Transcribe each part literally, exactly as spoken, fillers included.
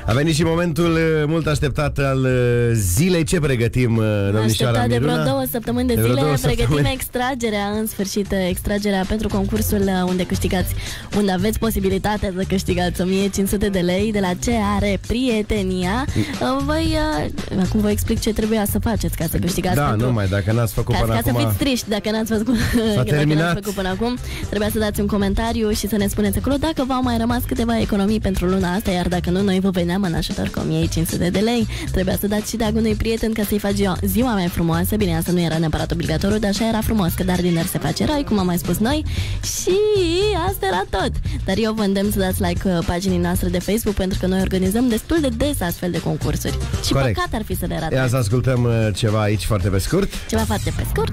A venit și momentul mult așteptat al zilei. Ce pregătim, domnișoara Așteptat de Miruna? vreo două săptămâni de De vreo zile. două Pregătim săptămâni. extragerea, în sfârșit, extragerea pentru concursul unde câștigați, unde aveți posibilitatea să câștigați o mie cinci sute de lei de la Ce Are Prietenia. Voi, acum vă explic ce trebuia să faceți ca să câștigați. Da, pentru... numai, dacă n-ați făcut Ca, până ca acum. să fiți triști dacă n-ați făcut, dacă terminat. n-ați făcut până acum. Trebuia să dați un comentariu și să ne spuneți acolo dacă v-au mai rămas câteva economii pentru luna asta, iar dacă nu, noi vă veneam în ajutor cu o mie cinci sute de lei. Trebuia să dați și de unui prieten ca să-i faci ziua, ziua mai frumoasă. Bine, asta nu era neapărat obligatoriu, dar așa era frumos, că dar dineri se face rai, cum am mai spus noi. Și asta era tot. Dar eu vă îndemn să dați like paginii noastre de Facebook, pentru că noi organizăm destul de des astfel de concursuri. Și Corect. păcat ar fi să le ratăm. Ia să ascultăm uh, ceva aici foarte pe scurt. Ceva foarte pe scurt.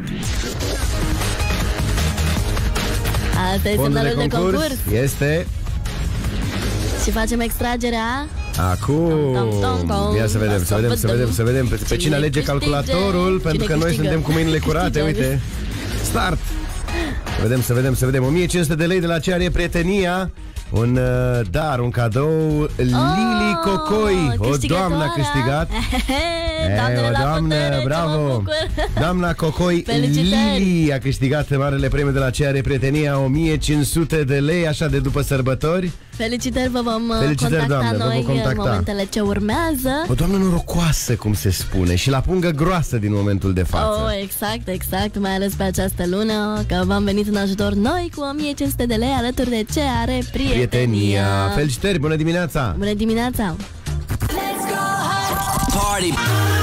Asta e Fondul semnalul de concurs. este Și facem extragerea. acum. Tom, tom, tom. Ia să vedem, să vedem, să vedem, să vedem pe, pe cine Cine alege câștigă? calculatorul, Cine pentru că noi câștigă? suntem cu mâinile curate. Câștigă. Uite. Start. Să vedem, să vedem, să vedem. o mie cinci sute de lei de la Ce Are Prietenia. Un uh, dar, un cadou. Lili Cocoi, o doamnă a câștigat. Doamnele E, o la doamnă, putere, ce mă bravo. bucur. Doamna Cocoi Felicitări. Lili a câștigat marele premiu de la Ce Are Prietenia, o mie cinci sute de lei, așa de după sărbători. Felicitări, vă vom uh, Felicitări, contacta doamne, vă noi vom contacta. în momentele ce urmează. O doamnă norocoasă, cum se spune, și la pungă groasă din momentul de față. Oh, exact, exact, mai ales pe această lună, că v-am venit în ajutor noi cu o mie cinci sute de lei alături de Ce Are Prietenia. Prietenia. Felicitări, bună dimineața! Bună dimineața! Party.